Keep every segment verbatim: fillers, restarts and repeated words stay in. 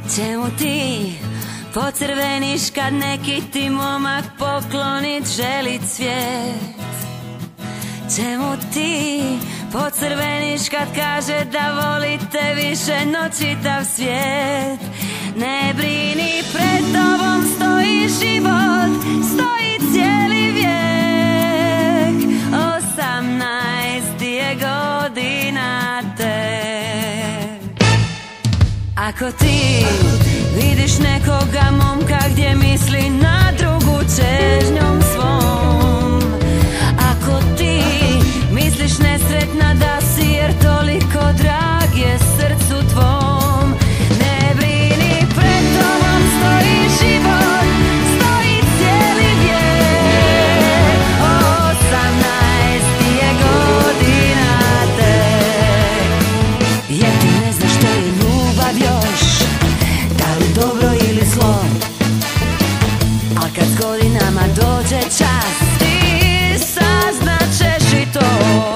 Čemu ti pocrveniš kad neki ti momak poklonit želi cvijet? Čemu ti pocrveniš kad kaže da volite više no čitav svijet? Ne brini, pred tobom stoji život, stoji cijeli vijek. Osamnaest je godina tek. Ako ti vidiš nekoga momka gdje misli na drugu čežnjom svom, ako ti misliš nesretna da si jer toliko drag je srcu tvom, ne brini, pred tobom stoji život, stoji cijeli vijek. Osamnaest je godina tek. Jer ti ne znaš što je ljubav još, da li dobro ili zlo, al kad s godinama dođe čas ti saznaćeš i to.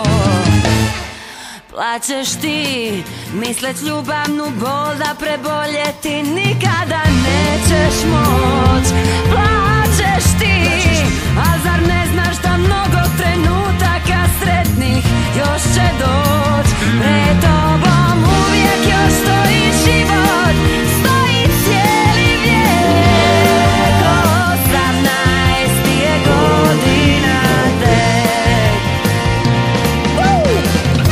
Plaćeš ti, misleć ljubavnu bol da preboljeti nikada nećeš moć. Plaćeš ti, al zar ne znaš da mnogo trenutaka sretnih još će doć? Pred tobom uvijek još stoji život, stoji cijeli vijek. Osamnaest je godina tek. Woo!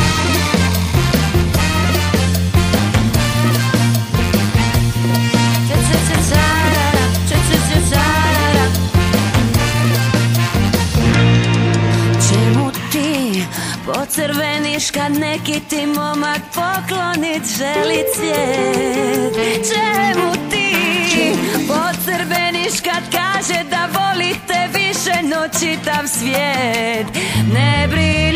Čemu ti pocrveniš kad neki ti momak poklonit želi cvijet? Čemu ti pocrveniš kad kaže da volite više no čitav svijet? Ne brini,